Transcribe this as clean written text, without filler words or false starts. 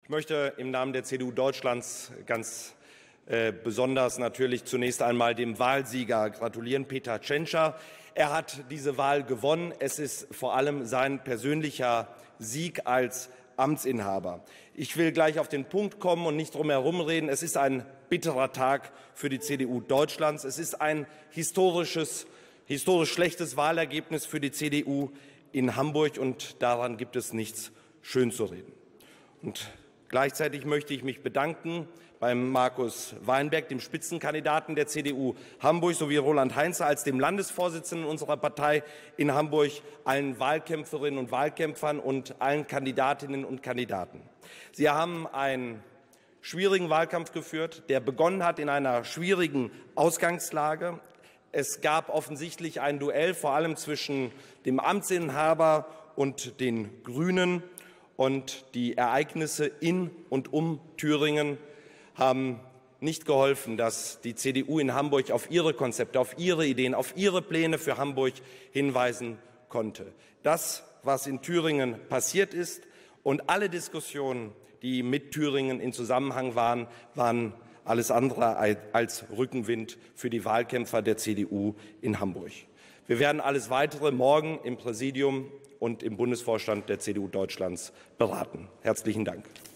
möchte im Namen der CDU Deutschlands ganz besonders natürlich zunächst einmal dem Wahlsieger gratulieren, Peter Tschentscher. Er hat diese Wahl gewonnen. Es ist vor allem sein persönlicher Sieg als Amtsinhaber. Ich will gleich auf den Punkt kommen und nicht drum herum reden. Es ist ein bitterer Tag für die CDU Deutschlands. Es ist ein historisch schlechtes Wahlergebnis für die CDU in Hamburg, und daran gibt es nichts schönzureden. Und gleichzeitig möchte ich mich bedanken beim Markus Weinberg, dem Spitzenkandidaten der CDU Hamburg, sowie Roland Heinze als dem Landesvorsitzenden unserer Partei in Hamburg, allen Wahlkämpferinnen und Wahlkämpfern und allen Kandidatinnen und Kandidaten. Sie haben einen schwierigen Wahlkampf geführt, der begonnen hat in einer schwierigen Ausgangslage. Es gab offensichtlich ein Duell, vor allem zwischen dem Amtsinhaber und den Grünen. Und die Ereignisse in und um Thüringen haben nicht geholfen, dass die CDU in Hamburg auf ihre Konzepte, auf ihre Ideen, auf ihre Pläne für Hamburg hinweisen konnte. Das, was in Thüringen passiert ist, und alle Diskussionen, die mit Thüringen in Zusammenhang waren, waren alles andere als Rückenwind für die Wahlkämpfer der CDU in Hamburg. Wir werden alles Weitere morgen im Präsidium und im Bundesvorstand der CDU Deutschlands beraten. Herzlichen Dank.